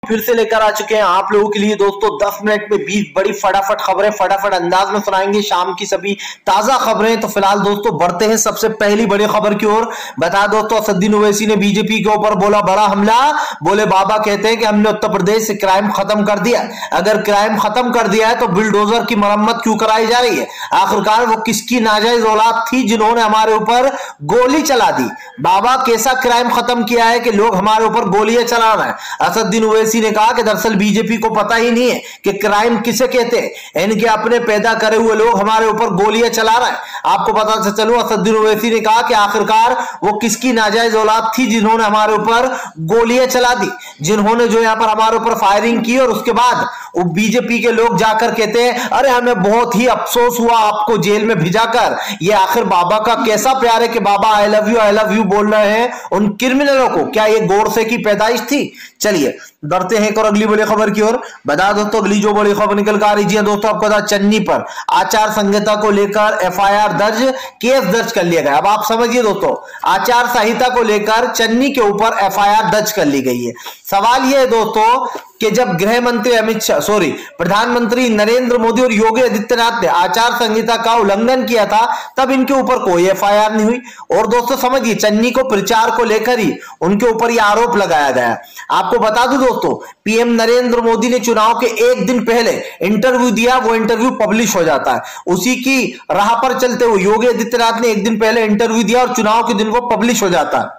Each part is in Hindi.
फिर से लेकर आ चुके हैं आप लोगों के लिए दोस्तों 10 मिनट में 20 बड़ी फटाफट खबरें फटाफट अंदाज में सुनाएंगे शाम की सभी ताजा खबरें। तो फिलहाल दोस्तों बढ़ते हैं सबसे पहली बड़ी खबर की ओर। बता दोस्तों असदुद्दीन ओवैसी ने बीजेपी के ऊपर बोला बड़ा हमला। बोले बाबा कहते हैं कि हमने उत्तर प्रदेश से क्राइम खत्म कर दिया। अगर क्राइम खत्म कर दिया है तो बुलडोजर की मरम्मत क्यों कराई जा रही है? आखिरकार वो किसकी नाजायज औलाद थी जिन्होंने हमारे ऊपर गोली चला दी? बाबा कैसा क्राइम खत्म किया है कि लोग हमारे ऊपर गोलियां चला रहे हैं? असदुद्दीन ओवैसी ने कहा कि दरअसल बीजेपी को पता ही नहीं है कि क्राइम किसे कहते हैं। इनके अपने पैदा करे हुए लोग हमारे ऊपर गोलियां चला रहे हैं। आपको पता चलो असदुद्दीन ओवैसी ने कहा कि आखिरकार वो किसकी नाजायज औलाद थी जिन्होंने हमारे ऊपर गोलियां चला दी, जिन्होंने जो यहां पर हमारे ऊपर फायरिंग की। और उसके बाद वो बीजेपी के लोग जाकर कहते हैं अरे हमें बहुत ही अफसोस हुआ आपको जेल में भिजाकर। ये आखिर बाबा का कैसा प्यार है कि बाबा आई लव यू बोल रहे हैं उन क्रिमिनलों को? क्या ये गोडसे की पैदाइश थी? चलिए बढ़ते हैं और अगली बड़ी खबर की ओर। बता दोस्तों अगली जो बड़ी खबर निकल कर आ रही है दोस्तों आपको बता चन्नी पर आचार संहिता को लेकर एफआईआर दर्ज, केस दर्ज कर लिया गया। अब आप समझिए दोस्तों आचार संहिता को लेकर चन्नी के ऊपर एफआईआर दर्ज कर ली गई है। सवाल यह है दोस्तों कि जब गृह मंत्री प्रधानमंत्री नरेंद्र मोदी और योगी आदित्यनाथ ने आचार संहिता का उल्लंघन किया था तब इनके ऊपर कोई एफआईआर नहीं हुई। और दोस्तों समझिए चन्नी को प्रचार को लेकर ही उनके ऊपर यह आरोप लगाया गया। आपको बता दूं दोस्तों पीएम नरेंद्र मोदी ने चुनाव के एक दिन पहले इंटरव्यू दिया, वो इंटरव्यू पब्लिश हो जाता है। उसी की राह पर चलते हुए योगी आदित्यनाथ ने एक दिन पहले इंटरव्यू दिया और चुनाव के दिन वो पब्लिश हो जाता है।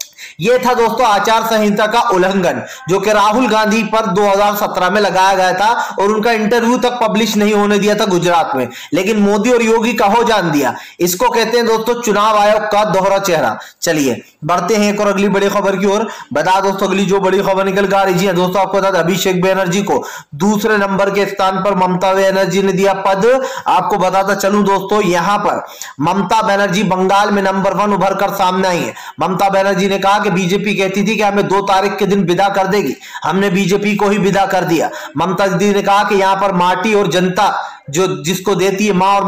यह था दोस्तों आचार संहिता का उल्लंघन जो कि राहुल गांधी पर 2017 में लगाया गया था और उनका इंटरव्यू तक पब्लिश नहीं होने दिया था गुजरात में, लेकिन मोदी और योगी का हो जान दिया। इसको कहते हैं दोस्तों चुनाव आयोग का दोहरा चेहरा। चलिए बढ़ते हैं एक और अगली बड़ी खबर की ओर। बता दोस्तों अगली जो बड़ी खबर निकल कर आ रही है दोस्तों आपको बता अभिषेक बनर्जी को दूसरे नंबर के स्थान पर ममता बनर्जी ने दिया पद। आपको बताता चलूं दोस्तों यहां पर ममता बनर्जी बंगाल में नंबर 1 उभर कर सामने आई है। ममता बनर्जी ने कहा कि बीजेपी कहती थी कि हमें 2 तारीख के दिन विदा कर देगी, हमने बीजेपी को ही विदा कर दिया। ममता दीदी ने कहा कि यहां पर माटी और जनता जो जिसको देती है मां और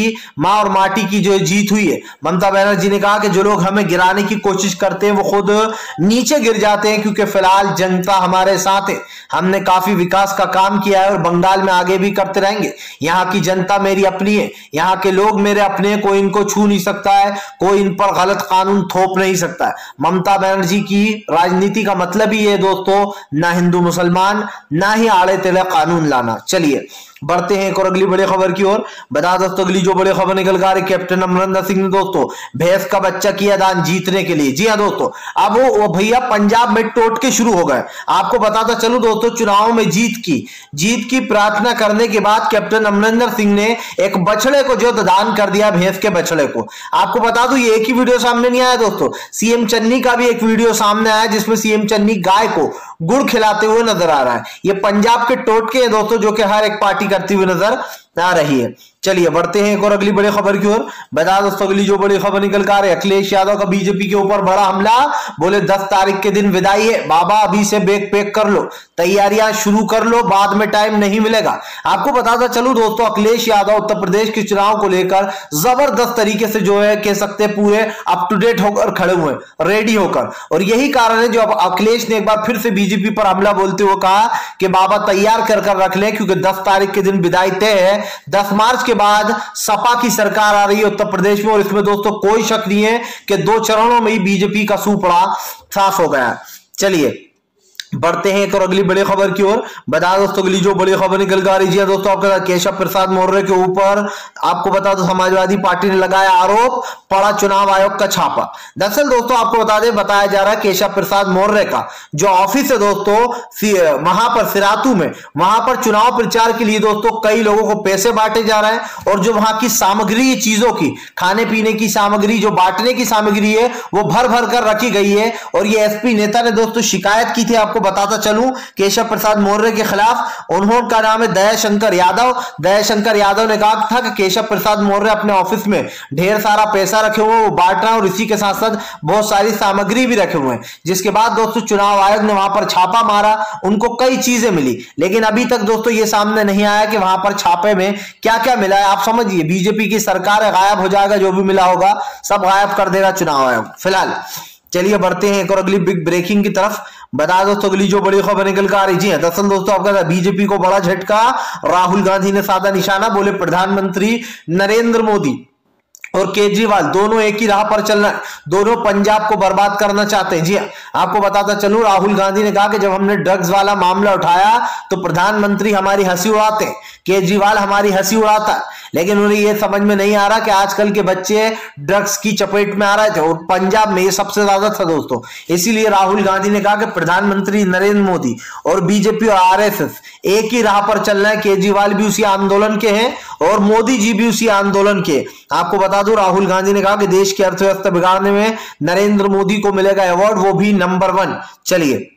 माटी की जो जीत हुई है। ममता बनर्जी ने कहा कि जो लोग हमें गिराने की कोशिश करते हैं वो खुद नीचे गिर जाते हैं क्योंकि फिलहाल जनता हमारे साथ है। हमने काफी विकास का काम किया है और बंगाल में आगे भी करते रहेंगे। यहाँ की जनता मेरी अपनी है, यहाँ के लोग मेरे अपने हैं, कोई इनको छू नहीं सकता है, कोई इन पर गलत कानून थोप नहीं सकता है। ममता बनर्जी की राजनीति का मतलब ही है दोस्तों ना हिंदू मुसलमान ना ही आड़े तेले कानून लाना। चलिए बढ़ते हैं एक और अगली बड़ी खबर की ओर। बता दोस्तों अगली जो बड़ी खबर निकल कर आ रही कैप्टन अमरिंदर सिंह ने दोस्तों भैंस का बच्चा किया दान जीतने के लिए। जी हाँ दोस्तों अब वो भैया पंजाब में टोटके शुरू हो गए। आपको बताता चलूं दोस्तों चुनाव में जीत की प्रार्थना करने के बाद कैप्टन अमरिंदर सिंह ने एक बछड़े को जो दान कर दिया, भैंस के बछड़े को। आपको बता दूं ये एक ही वीडियो सामने नहीं आया दोस्तों, सीएम चन्नी का भी एक वीडियो सामने आया जिसमें सीएम चन्नी गाय को गुड़ खिलाते हुए नजर आ रहा है। ये पंजाब के टोटके हैं दोस्तों जो कि हर एक पार्टी करती हुई नजर आ रही है। चलिए बढ़ते हैं एक और अगली बड़ी खबर की ओर। बता दोस्तों अगली जो बड़ी खबर निकल कर आ रही है अखिलेश यादव का बीजेपी के ऊपर बड़ा हमला। बोले 10 तारीख के दिन विदाई है, बाबा अभी से बैग पैक कर लो, तैयारियां शुरू कर लो, बाद में टाइम नहीं मिलेगा। आपको बताता चलूं दोस्तों अखिलेश यादव उत्तर प्रदेश के चुनाव को लेकर जबरदस्त तरीके से जो है कह सकते हैं पूरे अप टू डेट होकर खड़े हुए, रेडी होकर। और यही कारण है जो अब अखिलेश ने एक बार फिर से बीजेपी पर हमला बोलते हुए कहा कि बाबा तैयार कर रख ले क्योंकि 10 तारीख के दिन विदाई तय है। 10 मार्च के बाद सपा की सरकार आ रही है उत्तर प्रदेश में और इसमें दोस्तों कोई शक नहीं है कि 2 चरणों में ही बीजेपी का सूपड़ा साफ हो गया। चलिए बढ़ते हैं एक और अगली बड़ी खबर की ओर। बता दोस्तों अगली जो बड़ी खबर निकल कर आ रही है दोस्तों आपका केशव प्रसाद मौर्य के ऊपर आपको बता दो समाजवादी पार्टी ने लगाया आरोप, पड़ा चुनाव आयोग का छापा। दरअसल दोस्तों आपको बता दें बताया जा रहा है केशव प्रसाद मौर्य का जो ऑफिस है दोस्तों वहां पर सिरातू में, वहां पर चुनाव प्रचार के लिए दोस्तों कई लोगों को पैसे बांटे जा रहे हैं और जो वहां की सामग्री चीजों की खाने पीने की सामग्री जो बांटने की सामग्री है वो भर भर कर रखी गई है। और ये एसपी नेता ने दोस्तों शिकायत की थी। आपको बताता चलूं केशव प्रसाद मौर्य के खिलाफ उन्होंने नाम है दयाशंकर यादव ने कहा था कि केशव प्रसाद मौर्य अपने ऑफिस में ढेर सारा पैसा रखे हुए वो बांट रहा है और इसी के साथ साथ बहुत सारी सामग्री भी रखे हुए हैं। जिसके बाद दोस्तों चुनाव आयोग ने वहां पर छापा मारा, उनको कई चीजें मिली, लेकिन अभी तक दोस्तों ये सामने नहीं आया कि वहां पर छापे में क्या क्या मिला है। आप समझिए बीजेपी की सरकार है, गायब हो जाएगा जो भी मिला होगा, सब गायब कर देगा चुनाव आयोग। फिलहाल चलिए बढ़ते हैं एक और अगली बिग ब्रेकिंग की तरफ। बता दोस्तों अगली जो बड़ी खबर निकल कर आ रही जी है, दरअसल दोस्तों आपका बीजेपी को बड़ा झटका, राहुल गांधी ने साधा निशाना, बोले प्रधानमंत्री नरेंद्र मोदी और केजरीवाल दोनों एक ही राह पर चलना, दोनों पंजाब को बर्बाद करना चाहते हैं। जी हाँ, आपको बताता चलूं, राहुल गांधी ने कहा कि जब हमने ड्रग्स वाला मामला उठाया तो प्रधानमंत्री हमारी हंसी उड़ाते, केजरीवाल हमारी हंसी उड़ाता, लेकिन उन्हें यह समझ में नहीं आ रहा कि आजकल के बच्चे ड्रग्स की चपेट में आ रहे थे और पंजाब में ये सबसे ज्यादा था दोस्तों। इसीलिए राहुल गांधी ने कहा कि प्रधानमंत्री नरेंद्र मोदी और बीजेपी और आरएसएस एक ही राह पर चल रहे हैं, केजरीवाल भी उसी आंदोलन के हैं और मोदी जी भी उसी आंदोलन के। आपको बता दूं, राहुल गांधी ने कहा कि देश की अर्थव्यवस्था बिगाड़ने में नरेंद्र मोदी को मिलेगा अवार्ड, वो भी नंबर 1। चलिए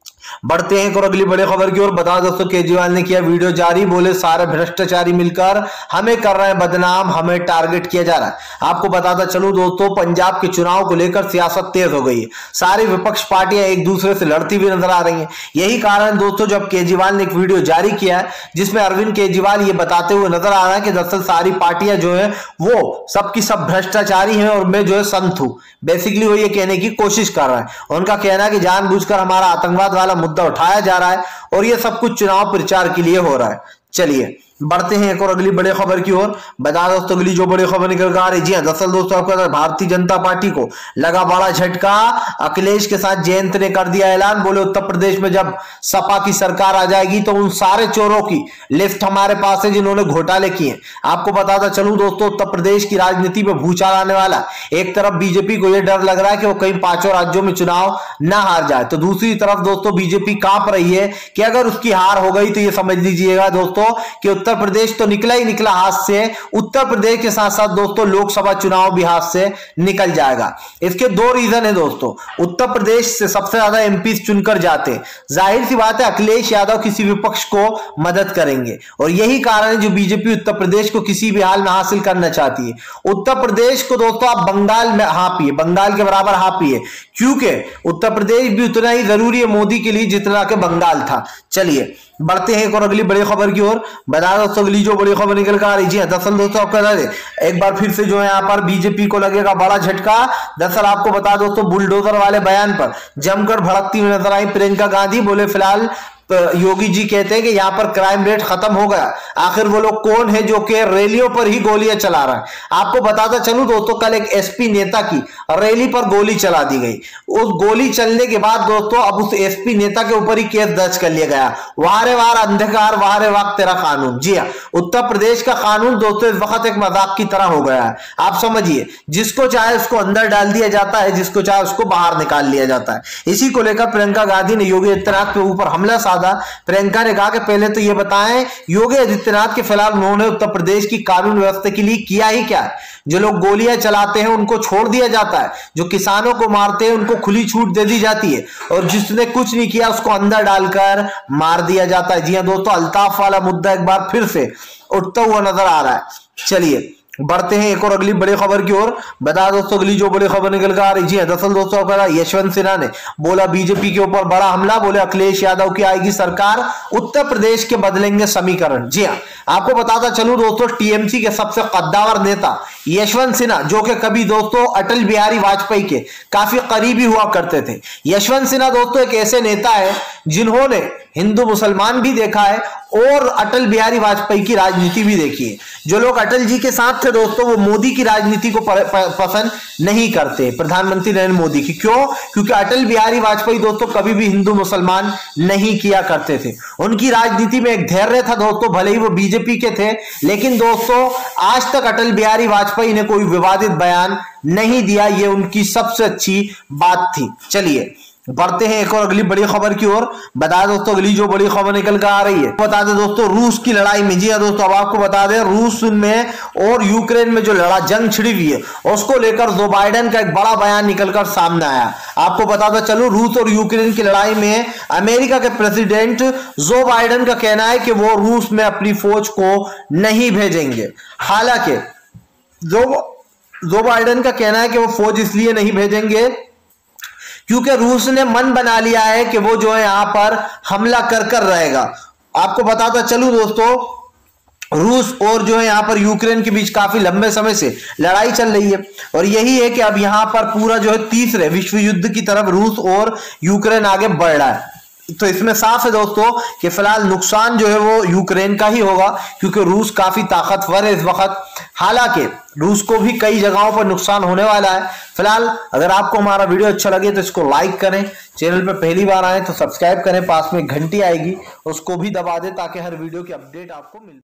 बढ़ते हैं और अगली बड़ी खबर की ओर। बता दोस्तों केजरीवाल ने किया वीडियो जारी, बोले सारे भ्रष्टाचारी मिलकर हमें कर रहे हैं बदनाम, हमें टारगेट किया जा रहा है। आपको बताता चलूं दोस्तों, पंजाब के चुनाव को लेकर सियासत तेज हो गई है, सारी विपक्ष पार्टियां एक दूसरे से लड़ती हुई नजर आ रही हैं। यही कारण दोस्तों जब केजरीवाल ने एक वीडियो जारी किया है जिसमें अरविंद केजरीवाल ये बताते हुए नजर आ रहा है कि दरअसल सारी पार्टियां जो है वो सबकी सब भ्रष्टाचारी हैं और मैं जो है संत हूं। बेसिकली वो ये कहने की कोशिश कर रहा है। उनका कहना है कि जानबूझकर हमारा आतंकवाद वाला मुद्दा उठाया जा रहा है और ये सब कुछ चुनाव प्रचार के लिए हो रहा है। चलिए बढ़ते हैं एक और अगली बड़ी खबर की ओर। बता दोस्तों अगली जो बड़ी खबर निकल कर आ रही जी हाँ, दरअसल दोस्तों आपका भारतीय जनता पार्टी को लगा बड़ा झटका, अखिलेश के साथ जयंत ने कर दिया ऐलान, बोले उत्तर प्रदेश में जब सपा की सरकार आ जाएगी तो उन सारे चोरों की लिस्ट हमारे पास है जिन्होंने घोटाले किए। आपको बताता चलूं दोस्तों, उत्तर प्रदेश की राजनीति में भूचाल आने वाला। एक तरफ बीजेपी को यह डर लग रहा है कि वो कहीं 5 राज्यों में चुनाव ना हार जाए, तो दूसरी तरफ दोस्तों बीजेपी कांप रही है कि अगर उसकी हार हो गई तो ये समझ लीजिएगा दोस्तों कि उत्तर प्रदेश तो निकला ही निकला हाथ से, उत्तर प्रदेश के साथ साथ दोस्तों लोकसभा चुनाव भी हाथ से निकल जाएगा। इसके 2 रीजन है दोस्तों। उत्तर प्रदेश से सबसे ज्यादा एमपी चुनकर जाते, जाहिर सी बात है अखिलेश यादव किसी विपक्ष को मदद करेंगे और यही कारण है जो बीजेपी उत्तर प्रदेश को किसी भी हाल में हासिल करना चाहती है। उत्तर प्रदेश को दोस्तों आप बंगाल में हापिए, बंगाल के बराबर हापिए, क्योंकि उत्तर प्रदेश भी उतना ही जरूरी है मोदी के लिए जितना कि बंगाल था। चलिए बढ़ते हैं एक और अगली बड़ी खबर की ओर। बता दोस्तों अगली जो बड़ी खबर निकल कर आ रही जी, दरअसल दोस्तों आपका एक बार फिर से जो है यहाँ पर बीजेपी को लगेगा बड़ा झटका। दरअसल आपको बता दोस्तों बुलडोजर वाले बयान पर जमकर भड़कती हुई नजर आई प्रियंका गांधी, बोले फिलहाल योगी जी कहते हैं कि यहां पर क्राइम रेट खत्म हो गया, आखिर वो लोग कौन है जो कि रैलियों पर ही गोलियां चला रहा है। आपको बताता चलूं दोस्तों, कल एक एसपी नेता की रैली पर गोली चला दी गई। उस गोली चलने के बाद दोस्तों अब उस एसपी नेता के ऊपर ही केस दर्ज कर लिया गया। वारे वार अंधकार, वारे वक्त तेरा कानून। जी हाँ, उत्तर प्रदेश का कानून दोस्तों इस वक्त एक मजाक की तरह हो गया है। आप समझिए, जिसको चाहे उसको अंदर डाल दिया जाता है, जिसको चाहे उसको बाहर निकाल लिया जाता है। इसी को लेकर प्रियंका गांधी ने योगी आदित्यनाथ के ऊपर हमला साधा। प्रियंका ने कहा कि पहले तो यह बताएं योगी आदित्यनाथ के फिलहाल उन्होंने उत्तर प्रदेश की कानून व्यवस्था के लिए किया ही क्या है। जो लोग गोलियां चलाते हैं उनको छोड़ दिया जाता है, जो किसानों को मारते हैं उनको खुली छूट दे दी जाती है और जिसने कुछ नहीं किया उसको अंदर डालकर मार दिया जाता है। जी हां दोस्तों, अल्ताफ वाला मुद्दा एक बार फिर से उठता हुआ नजर आ रहा है। चलिए बढ़ते हैं एक और अगली बड़ी खबर की ओर। बता दोस्तों अगली जो बड़ी खबर निकल कर आ रही है, दरअसल दोस्तों आपका यशवंत सिन्हा ने बोला बीजेपी के ऊपर बड़ा हमला, बोले अखिलेश यादव की आएगी सरकार, उत्तर प्रदेश के बदलेंगे समीकरण। जी हाँ, आपको बताता चलूं दोस्तों, टीएमसी के सबसे कद्दावर नेता यशवंत सिन्हा, जो कि कभी दोस्तों अटल बिहारी वाजपेयी के काफी करीबी हुआ करते थे। यशवंत सिन्हा दोस्तों एक ऐसे नेता है जिन्होंने हिंदू मुसलमान भी देखा है और अटल बिहारी वाजपेयी की राजनीति भी देखी है। जो लोग अटल जी के साथ थे दोस्तों वो मोदी की राजनीति को पसंद नहीं करते, प्रधानमंत्री नरेंद्र मोदी की। क्यों? क्योंकि अटल बिहारी वाजपेयी दोस्तों कभी भी हिंदू मुसलमान नहीं किया करते थे। उनकी राजनीति में एक धैर्य था दोस्तों, भले ही वो बीजेपी के थे, लेकिन दोस्तों आज तक अटल बिहारी वाजपेयी ने कोई विवादित बयान नहीं दिया। ये उनकी सबसे अच्छी बात थी। चलिए बढ़ते हैं एक और अगली बड़ी खबर की ओर। बता दोस्तों अगली जो बड़ी खबर निकल कर आ रही है, बता दें दोस्तों रूस की लड़ाई में। जी हाँ दोस्तों, अब आपको बता दें रूस में और यूक्रेन में जो जंग छिड़ी हुई है उसको लेकर जो बाइडेन का एक बड़ा बयान निकलकर सामने आया। आपको बताता चलूं, रूस और यूक्रेन की लड़ाई में अमेरिका के प्रेसिडेंट जो बाइडेन का कहना है कि वो रूस में अपनी फौज को नहीं भेजेंगे। हालांकि जो बाइडेन का कहना है कि वो फौज इसलिए नहीं भेजेंगे क्योंकि रूस ने मन बना लिया है कि वो जो है यहां पर हमला कर रहेगा। आपको बताता चलूं दोस्तों, रूस और जो है यहाँ पर यूक्रेन के बीच काफी लंबे समय से लड़ाई चल रही है और यही है कि अब यहाँ पर पूरा जो है तीसरे विश्व युद्ध की तरफ रूस और यूक्रेन आगे बढ़ रहा है। तो इसमें साफ है दोस्तों कि फिलहाल नुकसान जो है वो यूक्रेन का ही होगा, क्योंकि रूस काफी ताकतवर है इस वक्त। हालांकि रूस को भी कई जगहों पर नुकसान होने वाला है। फिलहाल अगर आपको हमारा वीडियो अच्छा लगे तो इसको लाइक करें, चैनल पर पहली बार आए तो सब्सक्राइब करें, पास में घंटी आएगी उसको भी दबा दें ताकि हर वीडियो की अपडेट आपको मिले।